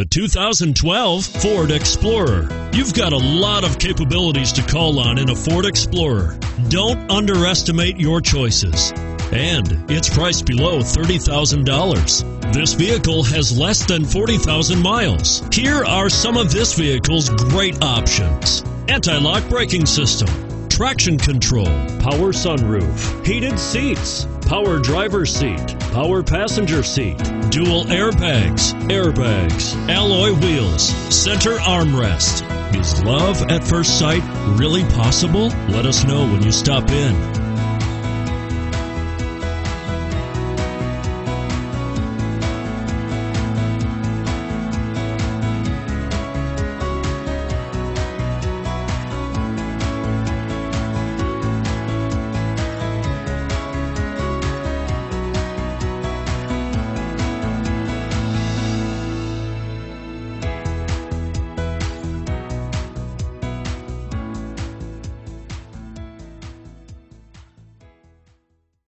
The 2012 Ford Explorer. You've got a lot of capabilities to call on in a Ford Explorer. Don't underestimate your choices. And it's priced below $30,000. This vehicle has less than 40,000 miles. Here are some of this vehicle's great options: anti-lock braking system, traction control, power sunroof, heated seats, power driver's seat, power passenger seat, dual airbags, alloy wheels, center armrest. Is love at first sight really possible? Let us know when you stop in.